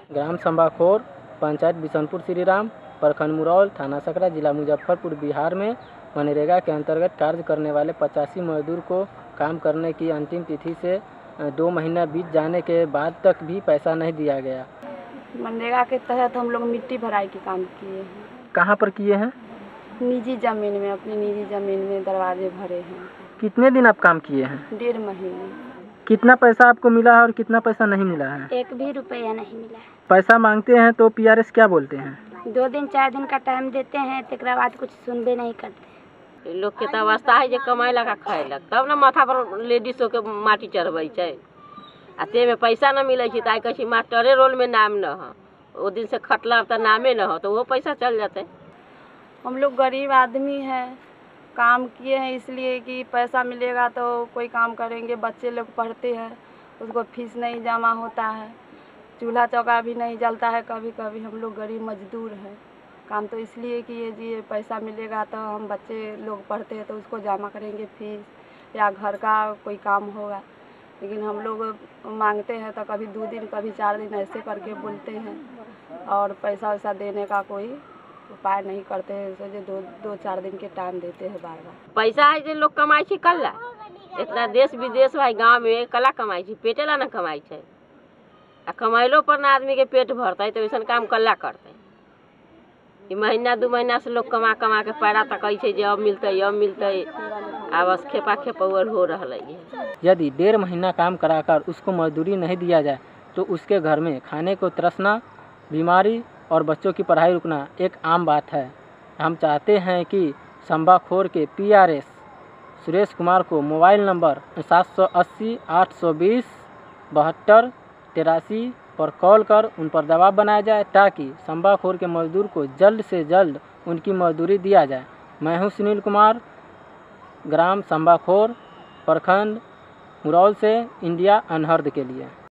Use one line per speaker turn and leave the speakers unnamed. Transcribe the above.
ग्राम संबाखोर, पंचायत बिशनपुर श्रीराम, प्रखंड मुरौल, थाना सकरा, जिला मुजफ्फरपुर, बिहार में मनरेगा के अंतर्गत कार्य करने वाले 85 मजदूर को काम करने की अंतिम तिथि से 2 महीना बीत जाने के बाद तक भी पैसा नहीं दिया गया।
मनरेगा के तहत हम लोग मिट्टी भराई के काम किए हैं।
कहाँ पर किए हैं?
निजी ज़मीन में, अपनी निजी ज़मीन में दरवाजे भरे हैं।
कितने दिन आप काम किए हैं?
1.5 महीने।
कितना पैसा आपको मिला है और कितना पैसा नहीं मिला है?
1 भी रुपया नहीं मिला है।
पैसा मांगते हैं तो पीआरएस क्या बोलते हैं?
2 दिन 4 दिन का टाइम देते हैं, तकरा बाद कुछ सुनबे नहीं करते।
लोग के तो अवस्था है जो कमाई लगा खाएलक, तब ना माथा पर लेडीजों के माटी चढ़बै छै। आ ते में पैसा न मिले छै ताई कहे मास्टरे रोल में नाम न है, वो दिन से खटला तो नामे न हो तो वो पैसा चल जाते।
हम लोग गरीब आदमी हैं, काम किए हैं इसलिए कि पैसा मिलेगा तो कोई काम करेंगे। बच्चे लोग पढ़ते हैं, उसको फीस नहीं जमा होता है, चूल्हा चौका भी नहीं जलता है। कभी कभी हम लोग गरीब मजदूर हैं, काम तो इसलिए किए जी पैसा मिलेगा तो हम बच्चे लोग पढ़ते हैं तो उसको जमा करेंगे फीस, या घर का कोई काम होगा। लेकिन हम लोग मांगते हैं तो कभी 2 दिन कभी 4 दिन ऐसे करके बोलते हैं और पैसा वैसा देने का कोई उपाय नहीं करते हैं। जो 2-4 दिन के टाइम देते हैं बार बार।
पैसा है जो लोग कमाई छै कल्ला, इतना देश विदेश भाई गाँव में कला कमाई छै, पेटे ला न कमाई छै। आ कमाइलो पर ना आदमी के पेट भरता है तो वैसा काम कल्ला करते। महीना 2 महीना से लोग कमा कमा के पैरा तक अब मिलते अब मिलते, बस खेपा खेपौल हो रहा है।
यदि 1.5 महीना काम कराकर उसको मजदूरी नहीं दिया जाए तो उसके घर में खाने को तरसना, बीमारी और बच्चों की पढ़ाई रुकना एक आम बात है। हम चाहते हैं कि संबाखोर के पीआरएस सुरेश कुमार को मोबाइल नंबर 780 820 72 83 पर कॉल कर उन पर दबाव बनाया जाए ताकि संबाखोर के मजदूर को जल्द से जल्द उनकी मजदूरी दिया जाए। मैं हूं सुनील कुमार, ग्राम संबाखोर, प्रखंड मुरौल से इंडिया अनहर्द के लिए।